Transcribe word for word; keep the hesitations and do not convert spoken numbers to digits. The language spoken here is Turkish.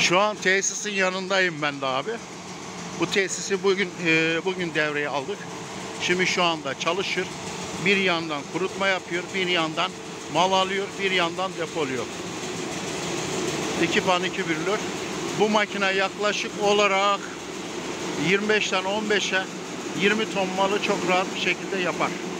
Şu an tesisin yanındayım ben de abi. Bu tesisi bugün e, bugün devreye aldık. Şimdi şu anda çalışır. Bir yandan kurutma yapıyor, bir yandan mal alıyor, bir yandan depoluyor. İki pan iki bürlür. Bu makine yaklaşık olarak yirmi beşten on beşe yirmi ton malı çok rahat bir şekilde yapar.